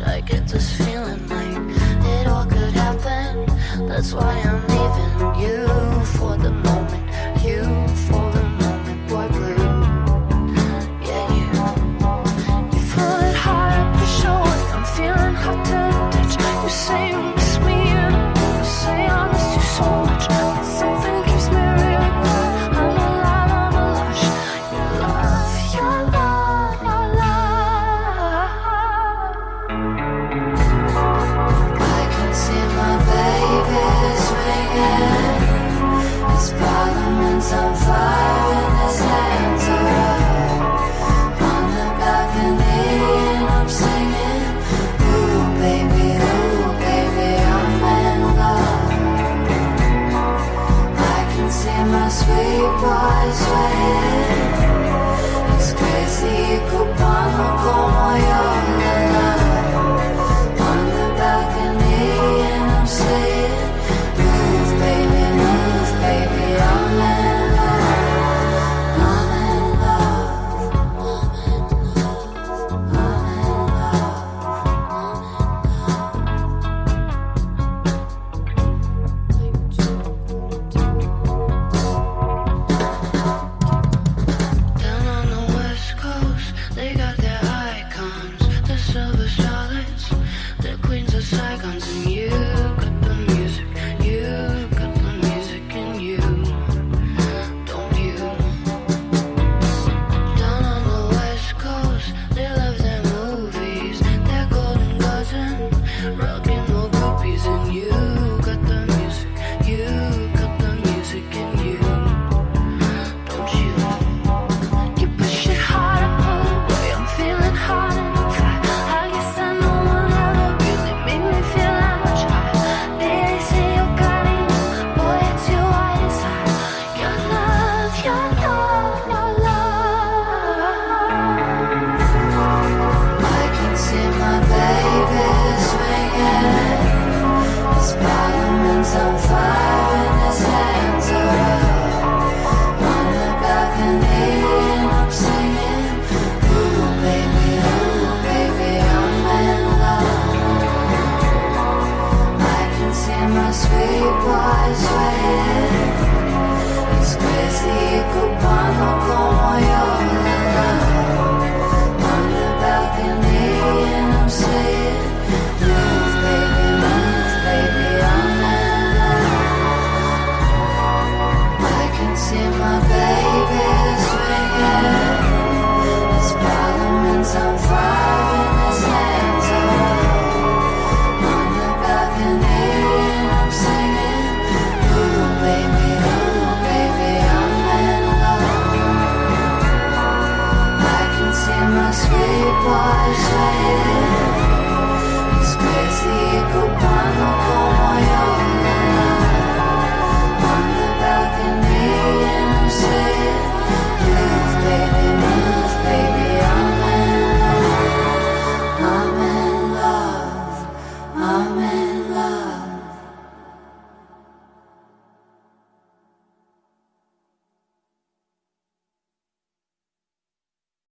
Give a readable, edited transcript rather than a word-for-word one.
much. I get this feeling like it all could happen. That's why I'm leaving you for the moment. You for the moment, boy blue. Yeah, you pull it hard up your shoulder. I'm feeling hot to the touch. You say you miss me and you say I miss you so much. But something keeps me real good. I'm alive, I'm a lush. Your love, your love, your love. I can see my baby swinging. His parliament's on fire and his hands are up. On the balcony and I'm singing. Ooh baby, I'm in love. I can see my sweet boy swaying. He's crazy, cubano como yo, la la. On the balcony and I'm saying, move baby, I'm in love. I'm in love. I'm in love. Down on the west coast, they got their icons, the silver star.